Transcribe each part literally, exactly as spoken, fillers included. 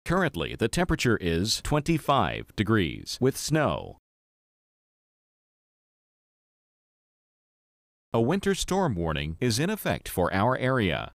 Currently, the temperature is twenty-five degrees with snow. A winter storm warning is in effect for our area.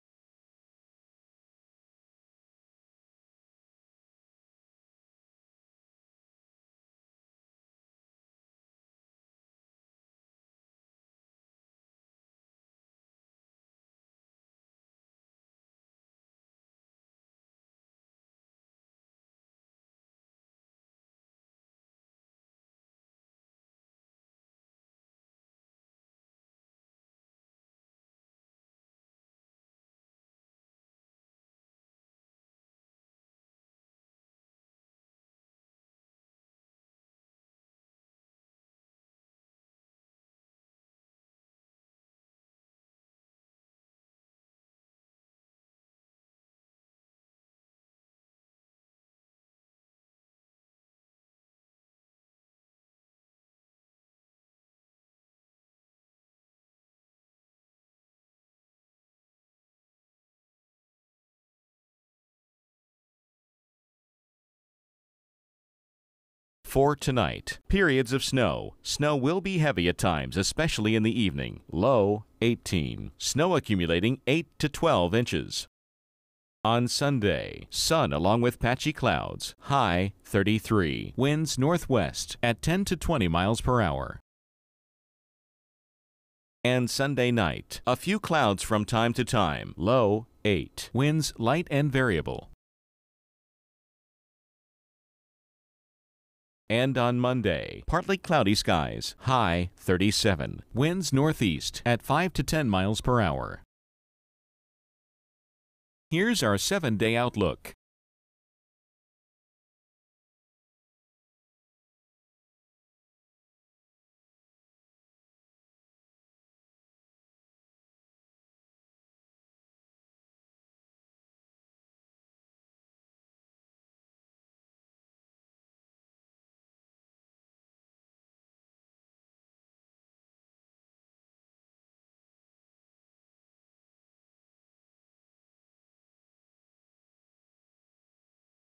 For tonight, periods of snow. Snow will be heavy at times, especially in the evening. Low, eighteen. Snow accumulating eight to twelve inches. On Sunday, sun along with patchy clouds. High, thirty-three. Winds northwest at ten to twenty miles per hour. And Sunday night, a few clouds from time to time. Low, eight. Winds light and variable. And on Monday, partly cloudy skies. High, thirty-seven. Winds northeast at five to ten miles per hour. Here's our seven-day outlook.